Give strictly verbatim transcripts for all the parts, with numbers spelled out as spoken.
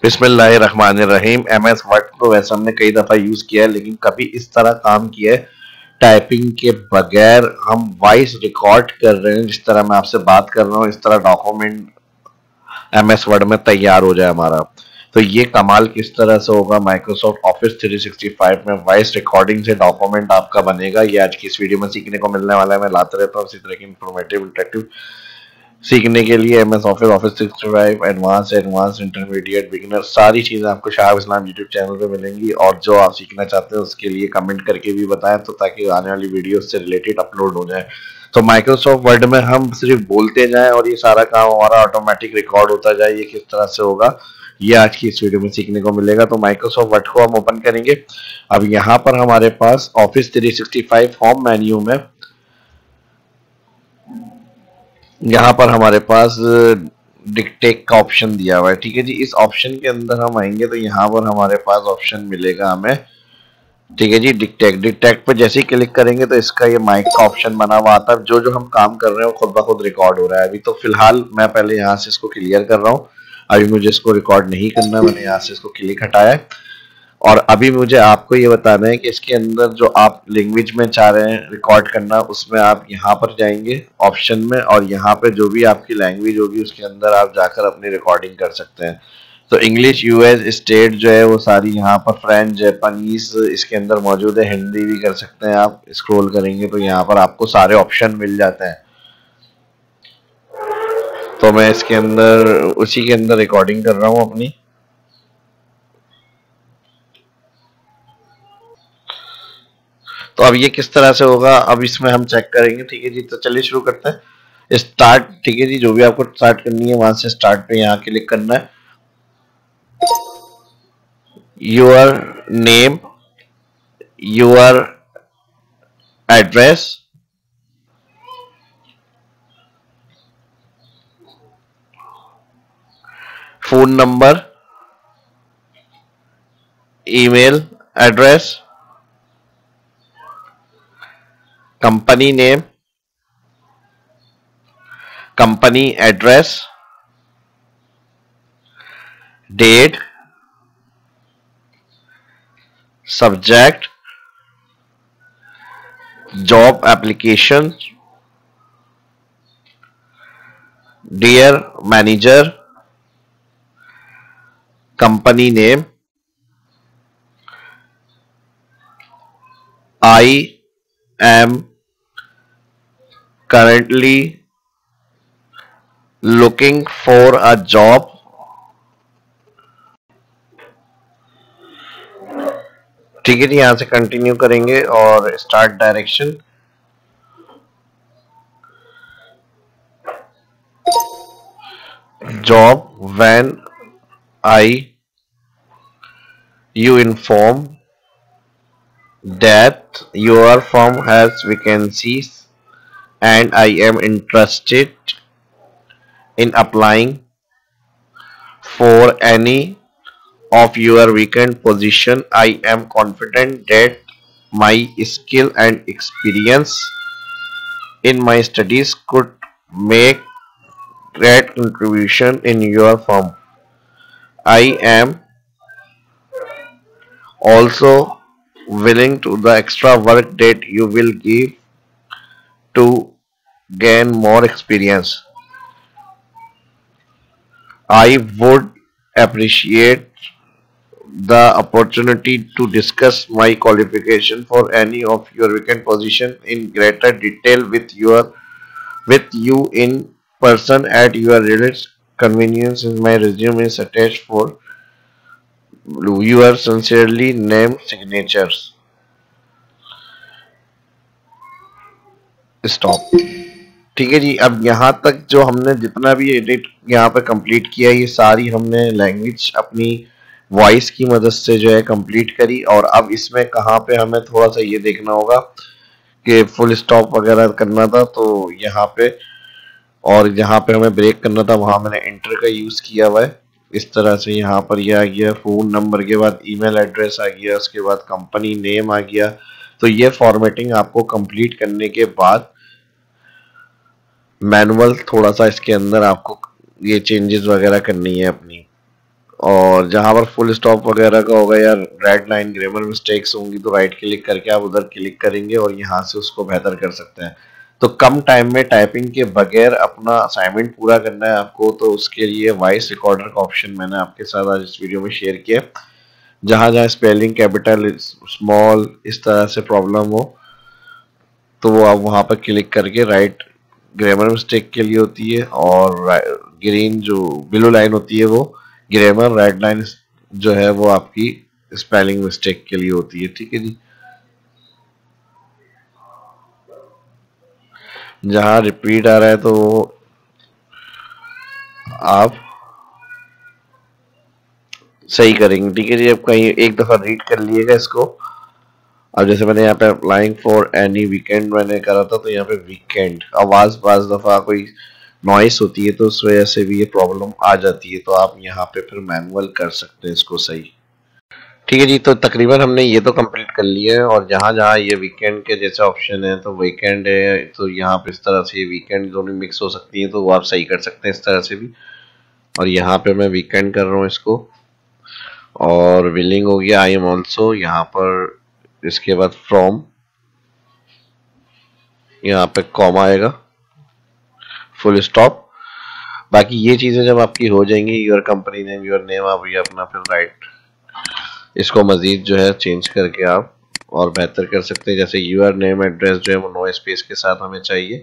बिस्मिल्लाहिर्रहमानिर्रहीम। M S word को वैसे हमने कई दफ़ा यूज़ किया है, लेकिन कभी इस तरह काम किया है टाइपिंग के बगैर। हम वॉइस रिकॉर्ड कर रहे हैं, जिस तरह मैं आपसे बात कर रहा हूँ इस तरह डॉक्यूमेंट एम एस वर्ड में तैयार हो जाए हमारा। तो ये कमाल किस तरह से होगा Microsoft office three sixty five में वॉइस रिकॉर्डिंग से डॉक्यूमेंट आपका बनेगा, ये आज की इस वीडियो में सीखने को मिलने वाला है। मैं लाते रहता हूँ इसी तरह की इंफॉर्मेटिव इंटरेक्टिव सीखने के लिए M S office, office sixty five, advance, advance, intermediate, beginner, सारी चीज़ें आपको शाह इस्लाम यूट्यूब चैनल पे मिलेंगी। और जो आप सीखना चाहते हैं उसके लिए कमेंट करके भी बताएं, तो ताकि आने वाली वीडियो से रिलेटेड अपलोड हो जाए। तो माइक्रोसॉफ्ट वर्ड में हम सिर्फ बोलते जाएं और ये सारा काम हमारा ऑटोमेटिक रिकॉर्ड होता जाए, ये किस तरह से होगा ये आज की इस वीडियो में सीखने को मिलेगा। तो माइक्रोसॉफ्ट वर्ड को हम ओपन करेंगे। अब यहाँ पर हमारे पास office three sixty five home menu में यहाँ पर हमारे पास डिक्टेट का ऑप्शन दिया हुआ है। ठीक है जी, इस ऑप्शन के अंदर हम आएंगे तो यहाँ पर हमारे पास ऑप्शन मिलेगा हमें। ठीक है जी, डिक्टेट डिक्टेट पर जैसे ही क्लिक करेंगे तो इसका ये माइक का ऑप्शन बना हुआ आता है। जो जो हम काम कर रहे हैं वो खुद ब खुद रिकॉर्ड हो रहा है। अभी तो फिलहाल मैं पहले यहाँ से इसको क्लियर कर रहा हूँ। अभी मुझे इसको रिकॉर्ड नहीं करना, मैंने यहाँ से इसको क्लिक हटाया है। और अभी मुझे आपको ये बताना है कि इसके अंदर जो आप लैंग्वेज में चाह रहे हैं रिकॉर्ड करना, उसमें आप यहाँ पर जाएंगे ऑप्शन में, और यहाँ पे जो भी आपकी लैंग्वेज होगी उसके अंदर आप जाकर अपनी रिकॉर्डिंग कर सकते हैं। तो इंग्लिश, यूएस, स्टेट जो है वो सारी यहाँ पर, फ्रेंच, जापानीज इसके अंदर मौजूद है, हिंदी भी कर सकते हैं। आप स्क्रॉल करेंगे तो यहाँ पर आपको सारे ऑप्शन मिल जाते हैं। तो मैं इसके अंदर उसी के अंदर रिकॉर्डिंग कर रहा हूँ अपनी। तो अब ये किस तरह से होगा अब इसमें हम चेक करेंगे। ठीक है जी, तो चलिए शुरू करते हैं। स्टार्ट, ठीक है जी, जो भी आपको स्टार्ट करनी है वहां से स्टार्ट पे यहाँ क्लिक करना है। Your name, your address, phone number, email address, company name, company address, date, subject, job application, dear manager, company name, I am currently looking for a job, ठीक है जी, यहां से कंटिन्यू करेंगे और start direction. Job when I you inform that your firm has vacancies and I am interested in applying for any of your vacant position. I am confident that my skill and experience in my studies could make great contribution in your firm. I am also willing to the extra work that you will give to gain more experience. I would appreciate the opportunity to discuss my qualification for any of your vacant position in greater detail with your with you in person at your earliest convenience. My resume is attached for your sincerely named signatures. Stop. ठीक है जी, अब यहाँ तक जो हमने जितना भी edit यहाँ पे कंप्लीट किया, ये सारी हमने लैंग्वेज अपनी वॉइस की मदद से जो है कंप्लीट करी। और अब इसमें कहाँ पे हमें थोड़ा सा ये देखना होगा कि फुल स्टॉप वगैरह करना था, तो यहाँ पे, और जहाँ पे हमें ब्रेक करना था वहाँ मैंने एंटर का यूज़ किया हुआ है। इस तरह से यहाँ पर ये आ गया, फ़ोन नंबर के बाद ईमेल एड्रेस आ गया, उसके बाद कंपनी नेम आ गया। तो ये फॉर्मेटिंग आपको कंप्लीट करने के बाद मैनुअल थोड़ा सा इसके अंदर आपको ये चेंजेस वगैरह करनी है अपनी। और जहां पर फुल स्टॉप वगैरह का होगा या रेड लाइन ग्रामर मिस्टेक्स होंगी तो राइट क्लिक करके आप उधर क्लिक करेंगे और यहाँ से उसको बेहतर कर सकते हैं। तो कम टाइम में टाइपिंग के बगैर अपना असाइनमेंट पूरा करना है आपको, तो उसके लिए वॉइस रिकॉर्डर का ऑप्शन मैंने आपके साथ आज इस वीडियो में शेयर किया। जहां जहां स्पेलिंग कैपिटल स्मॉल इस तरह से प्रॉब्लम हो तो वो आप वहां पर क्लिक करके राइट ग्रामर मिस्टेक के लिए होती है, और ग्रीन जो ब्लू लाइन होती है वो ग्रामर, रेड लाइन जो है वो आपकी स्पेलिंग मिस्टेक के लिए होती है। ठीक है जी। जहां रिपीट आ रहा है तो आप सही करेंगे। ठीक है जी। अब कहीं एक दफा रीड कर लिएगा इसको। अब जैसे मैंने यहाँ पे अप्लाइंग फॉर एनी वीकेंड मैंने करा था, तो यहाँ पे वीकेंड आवाज बाज दफा कोई नॉइस होती है तो उस वजह से भी ये प्रॉब्लम आ जाती है, तो आप यहाँ पे फिर मैनुअल कर सकते हैं इसको सही। ठीक है जी। तो तकरीबन हमने ये तो कंप्लीट कर लिया है, और जहाँ जहाँ ये वीकेंड के जैसे ऑप्शन है तो वीकेंड है, तो यहाँ पे इस तरह से वीकेंड दोनों मिक्स हो सकती है, तो वो आप सही कर सकते हैं इस तरह से भी। और यहाँ पे मैं वीकेंड कर रहा हूँ इसको, और विलिंग हो गया आई एम ऑल्सो। यहाँ पर इसके बाद फ्रॉम, यहाँ पे कॉमा आएगा, फुल स्टॉप। बाकी ये चीजें जब आपकी हो जाएंगी, your company name, your name, आप ये अपना फिर राइट इसको मजीद जो है चेंज करके आप और बेहतर कर सकते हैं। जैसे यूर नेम एड्रेस जो है वो नो स्पेस के साथ हमें चाहिए,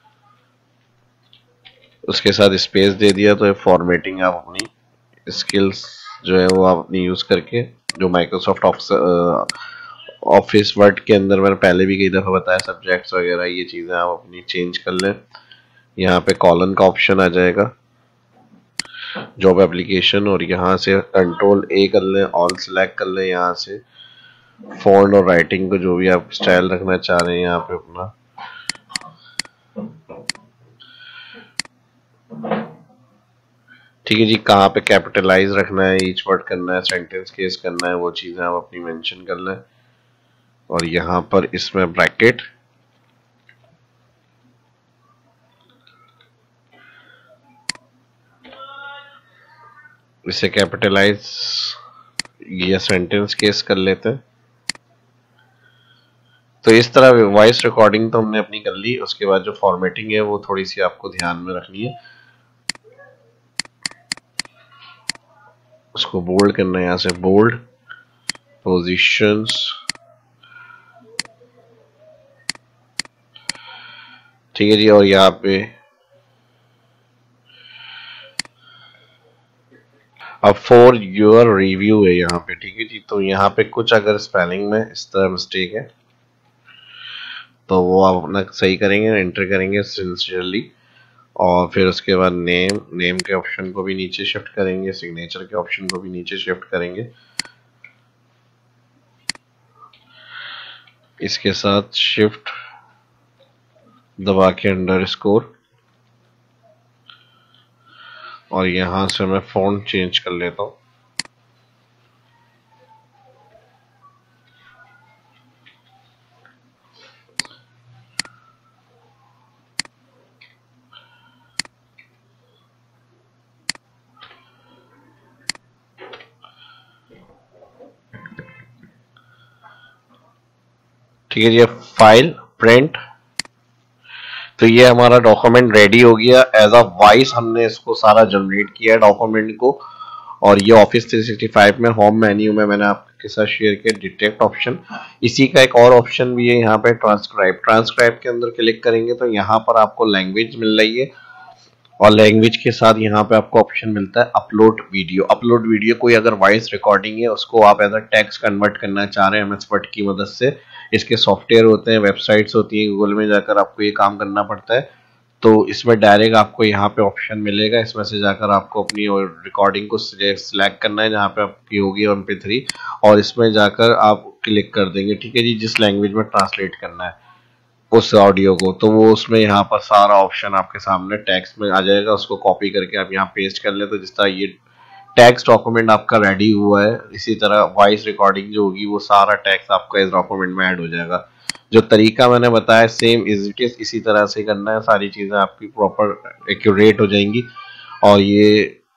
उसके साथ स्पेस दे दिया तो फॉर्मेटिंग आप अपनी स्किल्स जो है वो आप अपनी यूज करके, जो माइक्रोसॉफ्ट ऑफिस वर्ड के अंदर मैंने पहले भी कई दफा बताया, सब्जेक्ट्स वगैरह ये चीजें आप अपनी चेंज कर लें। यहाँ पे कॉलन का ऑप्शन आ जाएगा, जॉब एप्लीकेशन, और यहाँ से कंट्रोल ए कर लें, ऑल सेलेक्ट कर लें। यहाँ से फॉन्ट और राइटिंग को जो भी आप स्टाइल रखना चाह रहे हैं यहाँ पे अपना, ठीक है जी। कहाँ पे कैपिटलाइज रखना है, ईच वर्ड करना है, सेंटेंस केस करना है, वो चीजें आप अपनी मेंशन कर लें। और यहाँ पर इसमें ब्रैकेट, इसे कैपिटलाइज या सेंटेंस केस कर लेते हैं। तो इस तरह वॉइस रिकॉर्डिंग तो हमने अपनी कर ली। उसके बाद जो फॉर्मेटिंग है वो थोड़ी सी आपको ध्यान में रखनी है। उसको बोल्ड करना है, यहाँ से बोल्ड, पोजीशंस, ठीक है जी। और यहाँ पे अब फॉर योर रिव्यू है यहाँ पे, ठीक है जी। तो यहाँ पे कुछ अगर स्पेलिंग में इस तरह मिस्टेक है तो वो आप अपना सही करेंगे, एंटर करेंगे सिंसियरली। और फिर उसके बाद नेम, नेम के ऑप्शन को भी नीचे शिफ्ट करेंगे, सिग्नेचर के ऑप्शन को भी नीचे शिफ्ट करेंगे। इसके साथ शिफ्ट दबा के अंडर स्कोर, और यहां से मैं फॉन्ट चेंज कर लेता हूं। ठीक है जी। फाइल प्रिंट, तो ये हमारा डॉक्यूमेंट रेडी हो गया। एज अ वॉइस हमने इसको सारा जनरेट किया डॉक्यूमेंट को। और ये ऑफिस थ्री सिक्सटी फाइव में होम मेन्यू में मैंने आपके साथ शेयर किया डिटेक्ट ऑप्शन। इसी का एक और ऑप्शन भी है यहाँ पे, ट्रांसक्राइब। ट्रांसक्राइब के अंदर क्लिक करेंगे तो यहाँ पर आपको लैंग्वेज मिल रही है, और लैंग्वेज के साथ यहाँ पे आपको ऑप्शन मिलता है अपलोड वीडियो। अपलोड वीडियो कोई अगर वॉइस रिकॉर्डिंग है उसको आप एज अ टेक्स्ट कन्वर्ट करना चाह रहे हैं एम एस वर्ड की मदद से, इसके सॉफ्टवेयर होते हैं, वेबसाइट्स होती हैं, गूगल में जाकर आपको ये काम करना पड़ता है। तो इसमें डायरेक्ट आपको यहाँ पे ऑप्शन मिलेगा, इसमें से जाकर आपको अपनी रिकॉर्डिंग को सिलेक्ट करना है जहाँ पे आपकी होगी एम पी थ्री, और इसमें जाकर आप क्लिक कर देंगे, ठीक है जी, जिस लैंग्वेज में ट्रांसलेट करना है उस ऑडियो को। तो वो उसमें यहाँ पर सारा ऑप्शन आपके सामने टेक्स्ट में आ जाएगा, उसको कॉपी करके आप यहाँ पेस्ट कर ले। तो जिस तरह ये टेक्स्ट डॉक्यूमेंट आपका रेडी हुआ है, इसी तरह वॉइस रिकॉर्डिंग जो होगी वो सारा टेक्स्ट आपका इस डॉक्यूमेंट में ऐड हो जाएगा। जो तरीका मैंने बताया सेम इज इट इज इसी तरह से करना है, सारी चीजें आपकी प्रॉपर एक्यूरेट हो जाएंगी। और ये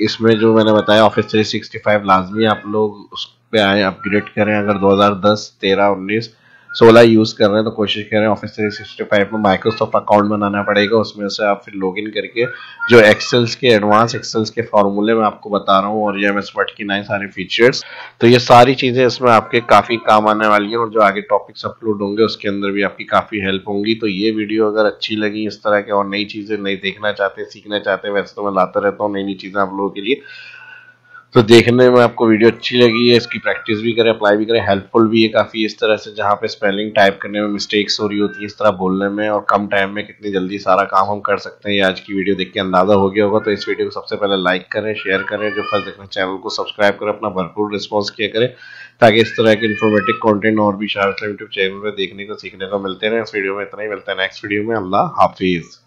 इसमें जो मैंने बताया ऑफिस थ्री सिक्सटी फाइव लाजमी आप लोग उस पे आए, अपग्रेड करें। अगर दो हज़ार दस, तेरह, उन्नीस, सोलह यूज़ कर रहे हैं तो कोशिश करें ऑफिस थ्री सिक्सटी फाइव में माइक्रोसॉफ्ट अकाउंट बनाना पड़ेगा। उसमें से आप फिर लॉगिन करके जो एक्सेल्स के एडवांस एक्सेल्स के फॉर्मूले मैं आपको बता रहा हूँ और ये एम एस वर्ड की नए सारे फीचर्स, तो ये सारी चीज़ें इसमें आपके काफ़ी काम आने वाली हैं और जो आगे टॉपिक्स अपलोड होंगे उसके अंदर भी आपकी काफ़ी हेल्प होंगी। तो ये वीडियो अगर अच्छी लगी, इस तरह के और नई चीज़ें नहीं देखना चाहते, सीखना चाहते हैं, वैसे तो मैं लाता रहता हूँ नई नई चीज़ें आप लोगों के लिए, तो देखने में आपको वीडियो अच्छी लगी है, इसकी प्रैक्टिस भी करें, अप्लाई भी करें, हेल्पफुल भी है काफ़ी इस तरह से, जहाँ पे स्पेलिंग टाइप करने में मिस्टेक्स हो रही होती है, इस तरह बोलने में, और कम टाइम में कितनी जल्दी सारा काम हम कर सकते हैं। ये आज की वीडियो देख के अंदाजा हो गया होगा। तो इस वीडियो को सबसे पहले लाइक करें, शेयर करें, जो फर्स्ट देख रहे हैं चैनल को सब्सक्राइब करें, अपना भरपूर रिस्पॉन्स किया करें ताकि इस तरह के इन्फॉर्मेटिव कॉन्टेंट और भी शार्ट यूट्यूब चैनल पर देखने को सीखने को मिलते रहे। इस वीडियो में इतना ही, मिलता है नेक्स्ट वीडियो में। अल्लाह हाफिज़।